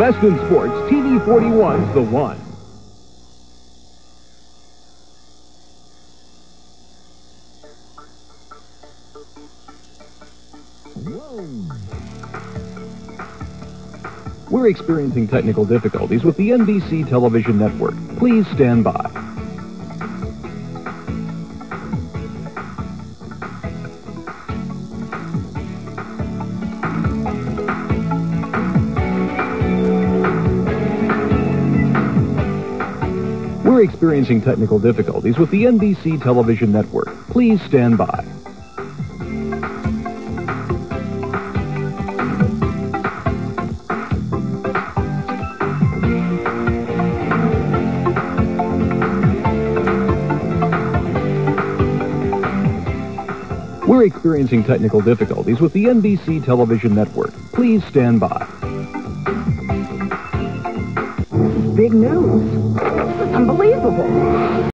Best in sports, TV 41's the one. We're experiencing technical difficulties with the NBC television network. Please stand by. We're experiencing technical difficulties with the NBC television network. Please stand by. We're experiencing technical difficulties with the NBC television network. Please stand by. Big news. This is unbelievable.